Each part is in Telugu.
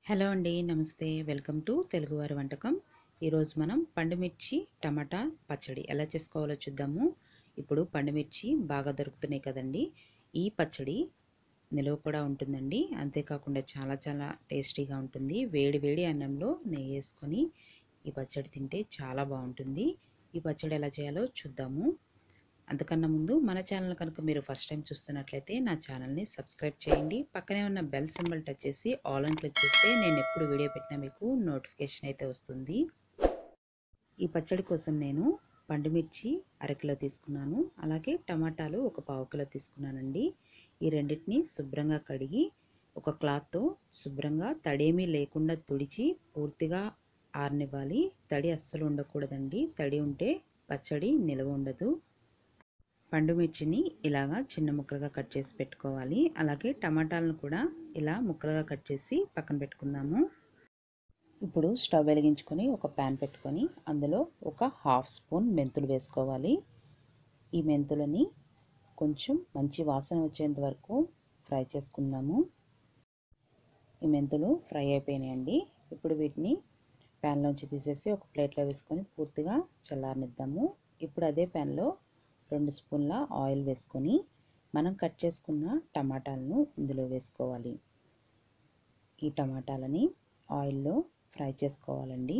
హలో అండి, నమస్తే. వెల్కమ్ టు తెలుగువారి వంటకం. ఈరోజు మనం పండుమిర్చి టమాటా పచ్చడి ఎలా చేసుకోవాలో చూద్దాము. ఇప్పుడు పండుమిర్చి బాగా దొరుకుతున్నాయి కదండి. ఈ పచ్చడి నిలువ కూడా ఉంటుందండి. అంతేకాకుండా చాలా చాలా టేస్టీగా ఉంటుంది. వేడి వేడి అన్నంలో నెయ్యి వేసుకొని ఈ పచ్చడి తింటే చాలా బాగుంటుంది. ఈ పచ్చడి ఎలా చేయాలో చూద్దాము. అంతకన్నా ముందు మన ఛానల్ కనుక మీరు ఫస్ట్ టైం చూస్తున్నట్లయితే నా ఛానల్ని సబ్స్క్రైబ్ చేయండి. పక్కనే ఉన్న బెల్ సింబల్ టచ్ చేసి ఆల్ అని క్లిక్ చేస్తే నేను ఎప్పుడు వీడియో పెట్టినా మీకు నోటిఫికేషన్ అయితే వస్తుంది. ఈ పచ్చడి కోసం నేను పండుమిర్చి అరకిలో తీసుకున్నాను. అలాగే టమాటాలు ఒక పావు కిలో తీసుకున్నానండి. ఈ రెండింటిని శుభ్రంగా కడిగి ఒక క్లాత్తో శుభ్రంగా తడేమీ లేకుండా తుడిచి పూర్తిగా ఆరనివ్వాలి. తడి అస్సలు ఉండకూడదండి. తడి ఉంటే పచ్చడి నిలవ ఉండదు. పండుమిర్చిని ఇలాగా చిన్న ముక్కలుగా కట్ చేసి పెట్టుకోవాలి. అలాగే టమాటాలను కూడా ఇలా ముక్కలుగా కట్ చేసి పక్కన పెట్టుకుందాము. ఇప్పుడు స్టవ్ వెలిగించుకొని ఒక ప్యాన్ పెట్టుకొని అందులో ఒక హాఫ్ స్పూన్ మెంతులు వేసుకోవాలి. ఈ మెంతులని కొంచెం మంచి వాసన వచ్చేంత వరకు ఫ్రై చేసుకుందాము. ఈ మెంతులు ఫ్రై అయిపోయినాయండి. ఇప్పుడు వీటిని ప్యాన్లోంచి తీసేసి ఒక ప్లేట్లో వేసుకొని పూర్తిగా చల్లారనిద్దాము. ఇప్పుడు అదే ప్యాన్లో 2 స్పూన్ల ఆయిల్ వేసుకొని మనం కట్ చేసుకున్న టమాటాలను ఇందులో వేసుకోవాలి. ఈ టమాటాలని ఆయిల్లో ఫ్రై చేసుకోవాలండి.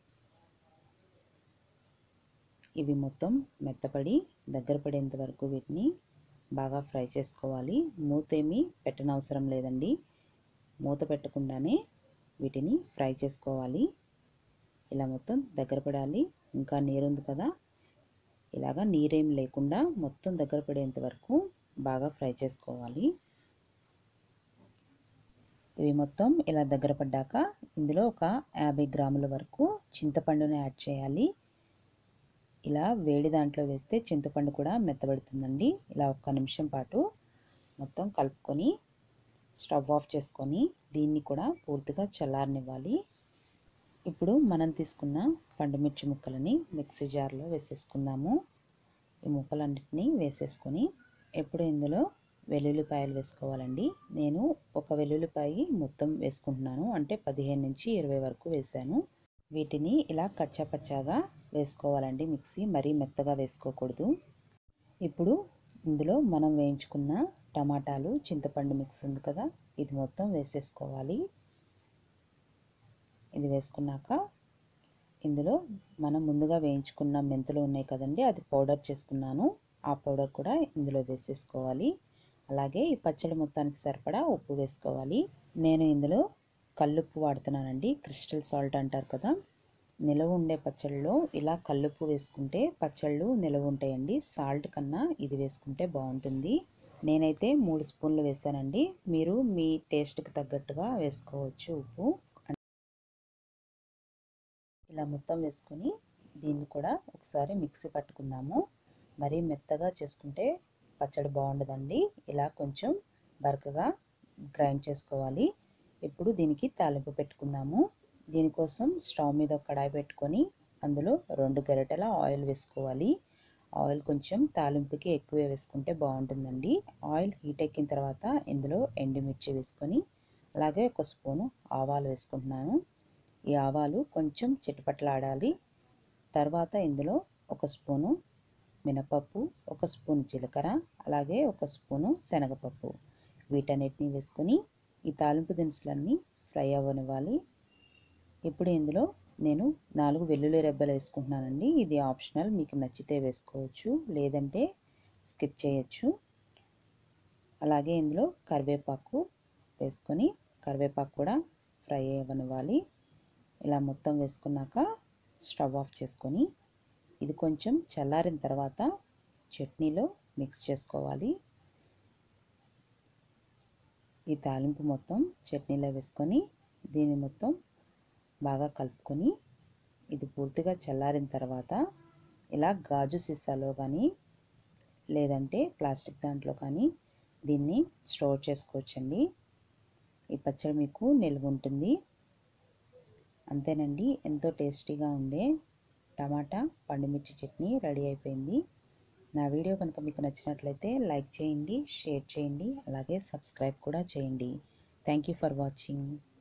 ఇవి మొత్తం మెత్తపడి దగ్గర పడేంత వరకు వీటిని బాగా ఫ్రై చేసుకోవాలి. మూతేమీ పెట్టనవసరం లేదండి. మూత పెట్టకుండానే వీటిని ఫ్రై చేసుకోవాలి. ఇలా మొత్తం దగ్గర పడాలి. ఇంకా నీరుంది కదా, ఇలాగా నీరేం లేకుండా మొత్తం దగ్గర పడేంత వరకు బాగా ఫ్రై చేసుకోవాలి. ఇవి మొత్తం ఇలా దగ్గర పడ్డాక ఇందులో ఒక 50 గ్రాముల వరకు చింతపండుని యాడ్ చేయాలి. ఇలా వేడి దాంట్లో వేస్తే చింతపండు కూడా మెత్తబడుతుందండి. ఇలా 1 నిమిషం పాటు మొత్తం కలుపుకొని స్టవ్ ఆఫ్ చేసుకొని దీన్ని కూడా పూర్తిగా చల్లారనివ్వాలి. ఇప్పుడు మనం తీసుకున్న పండుమిర్చి ముక్కలని మిక్సీ జార్లో వేసేసుకుందాము. ఈ ముక్కలన్నిటిని వేసేసుకొని ఇప్పుడు ఇందులో వెల్లుల్లిపాయలు వేసుకోవాలండి. నేను ఒక వెల్లుల్లిపాయ మొత్తం వేసుకుంటున్నాను. అంటే 15 నుంచి 20 వరకు వేసాను. వీటిని ఇలా కచ్చాపచ్చాగా వేసుకోవాలండి. మిక్సీ మరీ మెత్తగా వేసుకోకూడదు. ఇప్పుడు ఇందులో మనం వేయించుకున్న టమాటాలు చింతపండు మిక్స్ ఉంది కదా, ఇది మొత్తం వేసేసుకోవాలి. ఇది వేసుకున్నాక ఇందులో మనం ముందుగా వేయించుకున్న మెంతులు ఉన్నాయి కదండి, అది పౌడర్ చేసుకున్నాను. ఆ పౌడర్ కూడా ఇందులో వేసేసుకోవాలి. అలాగే ఈ పచ్చడి మొత్తానికి సరిపడా ఉప్పు వేసుకోవాలి. నేను ఇందులో కల్లుప్పు వాడుతున్నానండి. క్రిస్టల్ సాల్ట్ అంటారు కదా. నిలవ ఉండే పచ్చళ్ళలో ఇలా కల్లుప్పు వేసుకుంటే పచ్చళ్ళు నిలవ ఉంటాయండి. సాల్ట్ కన్నా ఇది వేసుకుంటే బాగుంటుంది. నేనైతే 3 స్పూన్లు వేసానండి. మీరు మీ టేస్ట్కి తగ్గట్టుగా వేసుకోవచ్చు ఉప్పు. ఇలా మొత్తం వేసుకొని దీన్ని కూడా ఒకసారి మిక్సీ పట్టుకుందాము. మరీ మెత్తగా చేసుకుంటే పచ్చడి బాగుండదండి. ఇలా కొంచెం బరకగా గ్రైండ్ చేసుకోవాలి. ఇప్పుడు దీనికి తాలింపు పెట్టుకుందాము. దీనికోసం స్టవ్ మీద ఒక కడాయి పెట్టుకొని అందులో 2 గరిటెల ఆయిల్ వేసుకోవాలి. ఆయిల్ కొంచెం తాలింపుకి ఎక్కువే వేసుకుంటే బాగుంటుందండి. ఆయిల్ హీట్ ఎక్కిన తర్వాత ఇందులో ఎండుమిర్చి వేసుకొని అలాగే 1 స్పూను ఆవాలు వేసుకుంటున్నాను. ఈ ఆవాలు కొంచెం చిటపటలాడాలి. తర్వాత ఇందులో 1 స్పూను మినపప్పు, 1 స్పూన్ జీలకర్ర, అలాగే 1 స్పూను శనగపప్పు, వీటన్నిటిని వేసుకొని ఈ తాలింపు దినుసులన్నీ ఫ్రై అవ్వనివ్వాలి. ఇప్పుడు ఇందులో నేను 4 వెల్లుల్లి రెబ్బలు వేసుకుంటున్నానండి. ఇది ఆప్షనల్, మీకు నచ్చితే వేసుకోవచ్చు, లేదంటే స్కిప్ చేయొచ్చు. అలాగే ఇందులో కరివేపాకు వేసుకొని కరివేపాకు కూడా ఫ్రై అవ్వనివ్వాలి. ఇలా మొత్తం వేసుకున్నాక స్టవ్ ఆఫ్ చేసుకొని ఇది కొంచెం చల్లారిన తర్వాత చట్నీలో మిక్స్ చేసుకోవాలి. ఈ తాలింపు మొత్తం చట్నీలో వేసుకొని దీన్ని మొత్తం బాగా కలుపుకొని ఇది పూర్తిగా చల్లారిన తర్వాత ఇలా గాజు సీసాలో కానీ లేదంటే ప్లాస్టిక్ దాంట్లో కానీ దీన్ని స్టోర్ చేసుకోవచ్చండి. ఈ పచ్చడి మీకు నిల్వ ఉంటుంది. అంతేనండి, ఎంతో టేస్టీగా ఉండే టమాటా పండుమిర్చి చట్నీ రెడీ అయిపోయింది. నా వీడియో కనుక మీకు నచ్చినట్లయితే లైక్ చేయండి, షేర్ చేయండి, అలాగే సబ్స్క్రైబ్ కూడా చేయండి. Thank you for watching.